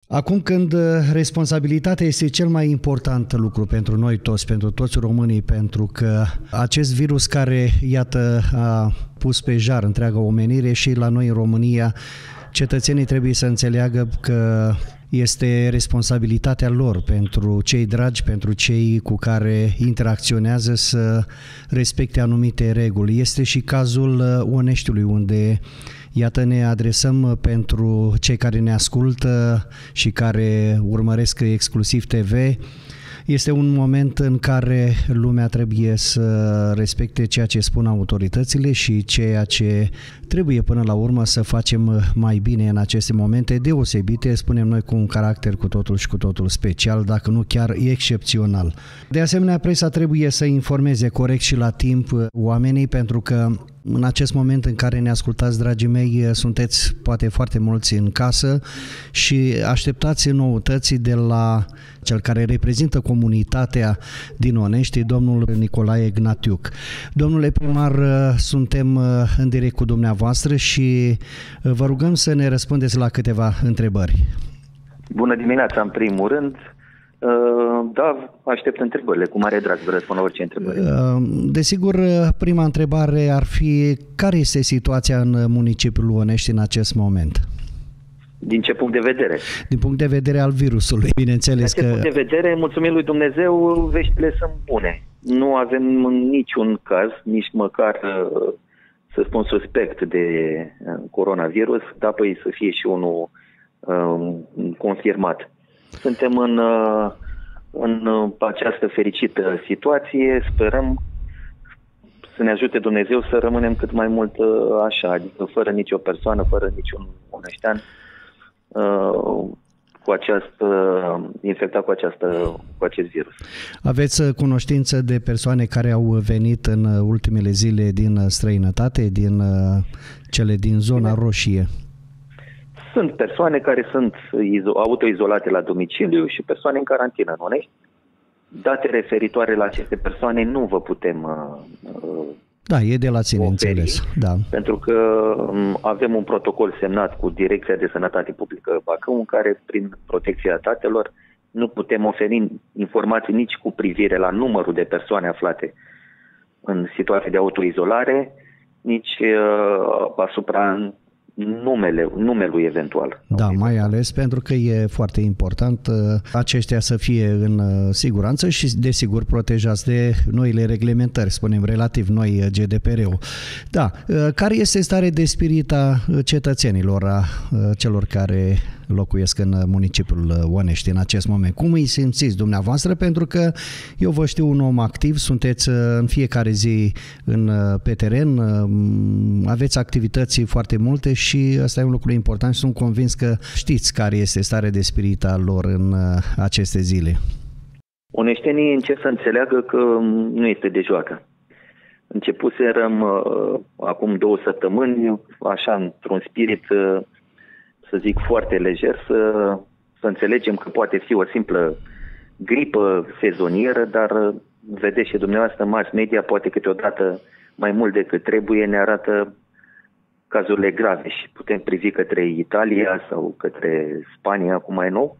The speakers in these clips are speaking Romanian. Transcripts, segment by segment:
Acum când responsabilitatea este cel mai important lucru pentru noi toți, pentru toți românii, pentru că acest virus care, iată, a pus pe jar întreaga omenire și la noi în România, cetățenii trebuie să înțeleagă că este responsabilitatea lor pentru cei dragi, pentru cei cu care interacționează să respecte anumite reguli. Este și cazul Oneștiului, unde iată ne adresăm pentru cei care ne ascultă și care urmăresc exclusiv TV. Este un moment în care lumea trebuie să respecte ceea ce spun autoritățile și ceea ce trebuie până la urmă să facem mai bine în aceste momente deosebite, spunem noi, cu un caracter cu totul și cu totul special, dacă nu chiar excepțional. De asemenea, presa trebuie să informeze corect și la timp oamenii, pentru că în acest moment în care ne ascultați, dragii mei, sunteți poate foarte mulți în casă și așteptați noutăți de la cel care reprezintă comunitatea din Onești, domnul Nicolae Gnatiuc. Domnule primar, suntem în direct cu dumneavoastră și vă rugăm să ne răspundeți la câteva întrebări. Bună dimineața, în primul rând. Da, aștept întrebările. Cu mare drag vă răspund la orice întrebări. Desigur, prima întrebare ar fi: care este situația în municipiul Onești în acest moment? Din ce punct de vedere? Din punct de vedere al virusului, bineînțeles. Din ce punct de vedere, mulțumim lui Dumnezeu, veștile sunt bune. Nu avem niciun caz, nici măcar, să spun, suspect de coronavirus, dar apoi să fie și unul confirmat. Suntem în această fericită situație, sperăm să ne ajute Dumnezeu să rămânem cât mai mult așa, adică fără nicio persoană, fără niciun oneștean infectat cu acest virus. Aveți cunoștință de persoane care au venit în ultimele zile din străinătate, din cele din zona roșie? Sunt persoane care sunt autoizolate la domiciliu și persoane în carantină în Onești. Date referitoare la aceste persoane nu vă putem Da, e de la ține, înțeles. Da. Pentru că avem un protocol semnat cu Direcția de Sănătate Publică Bacău, în care, prin protecția datelor, nu putem oferi informații nici cu privire la numărul de persoane aflate în situație de autoizolare, nici asupra numelui eventual. Da, mai ales pentru că e foarte important aceștia să fie în siguranță și desigur protejați de noile reglementări, spunem relativ noi, GDPR-ul. Da, care este starea de spirit a cetățenilor, a celor care locuiesc în municipiul Onești în acest moment? Cum îi simțiți dumneavoastră? Pentru că eu vă știu un om activ, sunteți în fiecare zi pe teren, aveți activități foarte multe și asta e un lucru important și sunt convins că știți care este starea de spirit a lor în aceste zile. Oneștenii încep să înțeleagă că nu este de joacă. Începuserăm acum 2 săptămâni, așa, într-un spirit, să zic, foarte lejer, să înțelegem că poate fi o simplă gripă sezonieră, dar vedeți și dumneavoastră, mass media poate câteodată mai mult decât trebuie ne arată cazurile grave și putem privi către Italia sau către Spania, acum mai nou.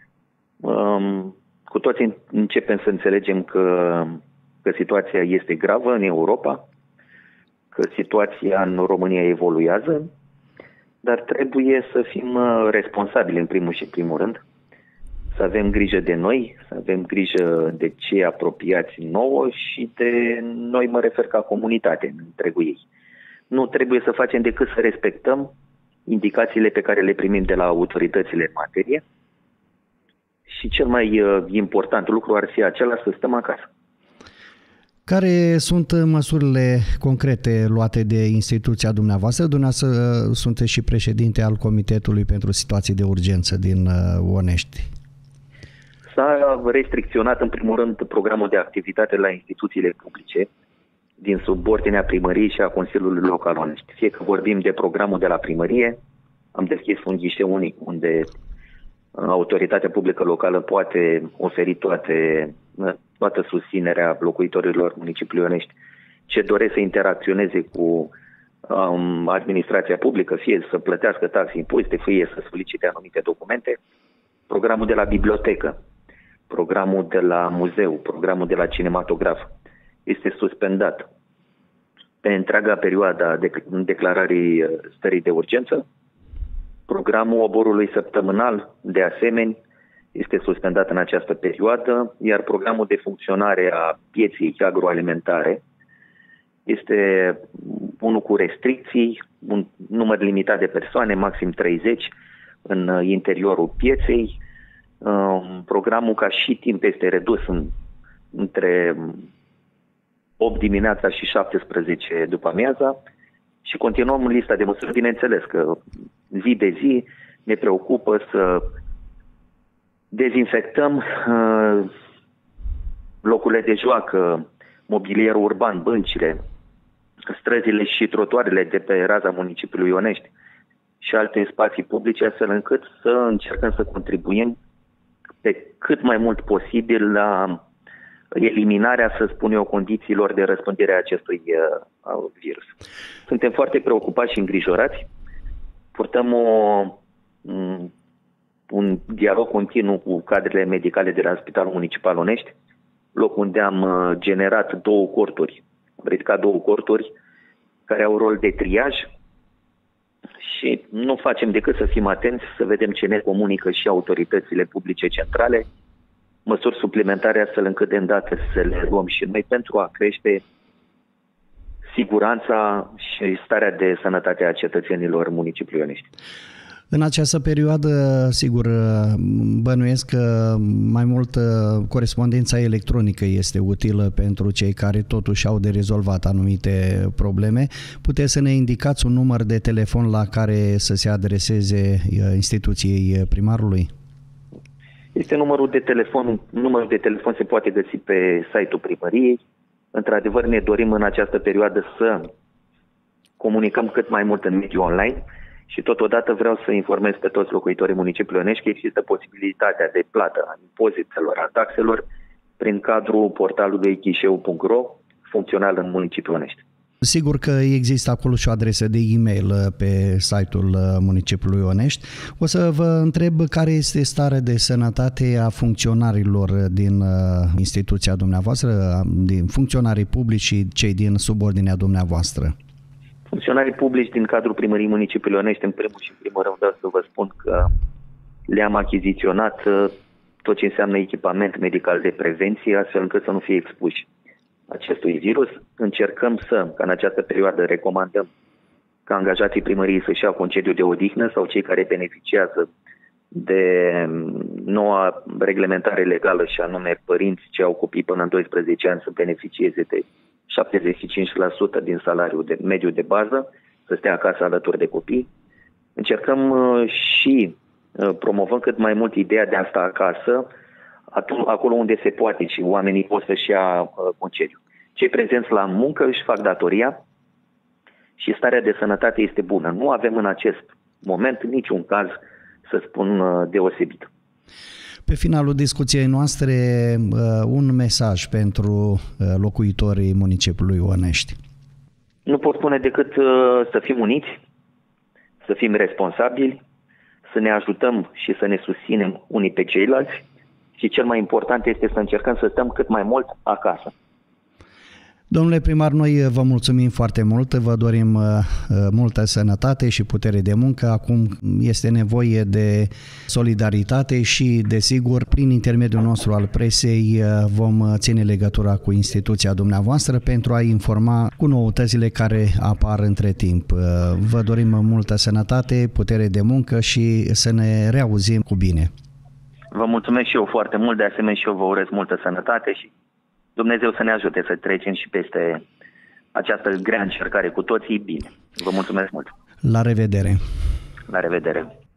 Cu toții începem să înțelegem că situația este gravă în Europa, că situația în România evoluează, dar trebuie să fim responsabili în primul și primul rând, să avem grijă de noi, să avem grijă de cei apropiați nouă și de noi, mă refer ca comunitate în întregul ei. Nu trebuie să facem decât să respectăm indicațiile pe care le primim de la autoritățile în materie și cel mai important lucru ar fi acela, să stăm acasă. Care sunt măsurile concrete luate de instituția dumneavoastră? Dumneavoastră sunteți și președinte al Comitetului pentru Situații de Urgență din Onești. S-a restricționat în primul rând programul de activitate la instituțiile publice din subordinea primăriei și a Consiliului Local Onești. Fie că vorbim de programul de la primărie, am deschis un ghișeu unic unde autoritatea publică locală poate oferi toată susținerea locuitorilor municipiului Onești ce doresc să interacționeze cu administrația publică, fie să plătească taxe, impozite, fie să solicite anumite documente. programul de la bibliotecă, programul de la muzeu, programul de la cinematograf este suspendat pe întreaga perioadă a declarării stării de urgență. Programul oborului săptămânal, de asemenea, este suspendat în această perioadă, iar programul de funcționare a pieței agroalimentare este unul cu restricții, un număr limitat de persoane, maxim 30 în interiorul pieței. Programul ca și timp este redus între 8 dimineața și 17 după amiaza și continuăm lista de măsuri. Bineînțeles că zi de zi ne preocupă să dezinfectăm locurile de joacă, mobilierul urban, băncile, străzile și trotuarele de pe raza municipiului Ionești și alte spații publice, astfel încât să încercăm să contribuim pe cât mai mult posibil la eliminarea, să spun eu, condițiilor de răspândire a acestui virus. Suntem foarte preocupați și îngrijorați. Purtăm un dialog continuu cu cadrele medicale de la Spitalul Municipal Onești, loc unde am generat am ridicat două corturi care au rol de triaj și nu facem decât să fim atenți, să vedem ce ne comunică și autoritățile publice centrale, măsuri suplimentare astfel încât de îndată să le luăm și noi pentru a crește siguranța și starea de sănătate a cetățenilor municipiului Ionești. În această perioadă, sigur, bănuiesc că mai mult corespondența electronică este utilă pentru cei care totuși au de rezolvat anumite probleme. Puteți să ne indicați un număr de telefon la care să se adreseze instituției primarului? Este numărul de telefon. Numărul de telefon se poate găsi pe site-ul primăriei. Într-adevăr, ne dorim în această perioadă să comunicăm cât mai mult în mediul online și totodată vreau să informez pe toți locuitorii municipiului Ionești că există posibilitatea de plată a impozitelor, a taxelor prin cadrul portalului ghișeu.ro, funcțional în municipiul Ionești. Sigur că există acolo și o adresă de e-mail pe site-ul municipiului Ionești. O să vă întreb care este starea de sănătate a funcționarilor din instituția dumneavoastră, din funcționarii publici și cei din subordinea dumneavoastră. Funcționarii publici din cadrul primăriei municipiului Ionești, în primul și în primul rând, vreau să vă spun că le-am achiziționat tot ce înseamnă echipament medical de prevenție, astfel încât să nu fie expuși acestui virus. Încercăm ca în această perioadă recomandăm ca angajații primăriei să-și iau concediu de odihnă sau cei care beneficiază de noua reglementare legală și anume părinți ce au copii până în 12 ani să beneficieze de 75% din salariul mediu de bază, să stea acasă alături de copii. Încercăm și promovăm cât mai mult ideea de a sta acasă, acolo unde se poate și oamenii pot să-și ia concediu. Cei prezenți la muncă își fac datoria și starea de sănătate este bună. Nu avem în acest moment niciun caz, să spun, deosebit. Pe finalul discuției noastre, un mesaj pentru locuitorii municipiului Ionești. Nu pot spune decât să fim uniți, să fim responsabili, să ne ajutăm și să ne susținem unii pe ceilalți și cel mai important este să încercăm să stăm cât mai mult acasă. Domnule primar, noi vă mulțumim foarte mult, vă dorim multă sănătate și putere de muncă. Acum este nevoie de solidaritate și, desigur, prin intermediul nostru al presei vom ține legătura cu instituția dumneavoastră pentru a informa cu noutățile care apar între timp. Vă dorim multă sănătate, putere de muncă și să ne reauzim cu bine. Vă mulțumesc și eu foarte mult, de asemenea și eu vă urez multă sănătate și Dumnezeu să ne ajute să trecem și peste această grea încercare cu toții bine. Vă mulțumesc mult! La revedere! La revedere!